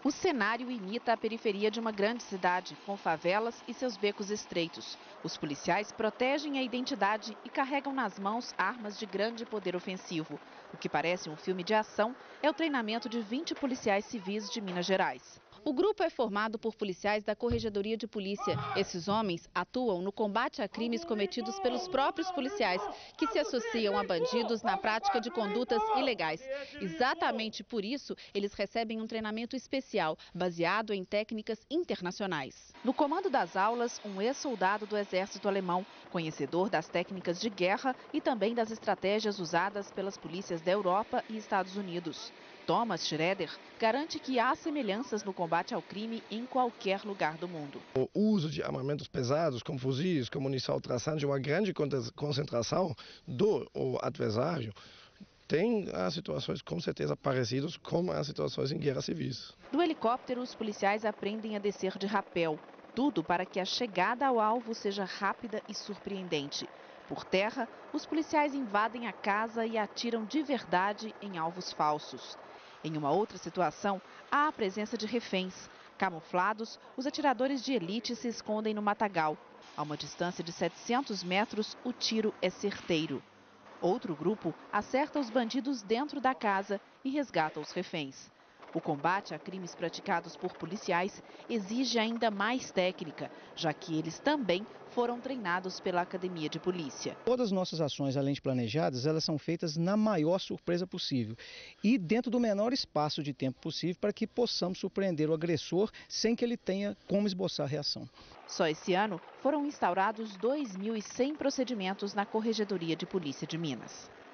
O cenário imita a periferia de uma grande cidade, com favelas e seus becos estreitos. Os policiais protegem a identidade e carregam nas mãos armas de grande poder ofensivo. O que parece um filme de ação é o treinamento de 20 policiais civis de Minas Gerais. O grupo é formado por policiais da Corregedoria de Polícia. Esses homens atuam no combate a crimes cometidos pelos próprios policiais, que se associam a bandidos na prática de condutas ilegais. Exatamente por isso, eles recebem um treinamento especial, baseado em técnicas internacionais. No comando das aulas, um ex-soldado do exército alemão, conhecedor das técnicas de guerra e também das estratégias usadas pelas polícias da Europa e Estados Unidos. Thomas Schroeder garante que há semelhanças no combate ao crime em qualquer lugar do mundo. O uso de armamentos pesados, como fuzis, como munição traçante, uma grande concentração do adversário, tem as situações com certeza parecidas com as situações em guerras civis. Do helicóptero, os policiais aprendem a descer de rapel. Tudo para que a chegada ao alvo seja rápida e surpreendente. Por terra, os policiais invadem a casa e atiram de verdade em alvos falsos. Em uma outra situação, há a presença de reféns. Camuflados, os atiradores de elite se escondem no matagal. A uma distância de 700 metros, o tiro é certeiro. Outro grupo acerta os bandidos dentro da casa e resgata os reféns. O combate a crimes praticados por policiais exige ainda mais técnica, já que eles também foram treinados pela Academia de Polícia. Todas as nossas ações, além de planejadas, elas são feitas na maior surpresa possível e dentro do menor espaço de tempo possível para que possamos surpreender o agressor sem que ele tenha como esboçar a reação. Só esse ano foram instaurados 2.100 procedimentos na Corregedoria de Polícia de Minas.